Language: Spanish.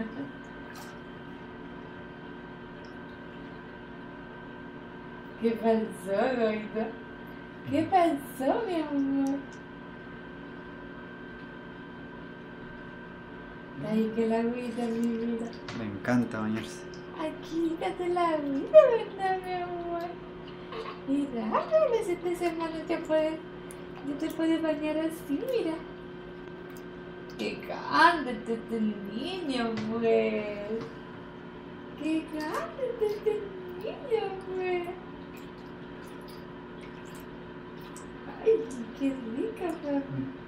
¿Qué pasó, Goito? ¿Qué pasó, mi amor? Ay, que la agüita, mi vida. Me encanta bañarse. Aquí, quítate la agüita, ¿verdad, mi amor? Mira, a veces esta semana ya te puedes bañar así, mira. Que cándate este niño, pues. Que cándate este niño, pues. Ay, qué rica, papi.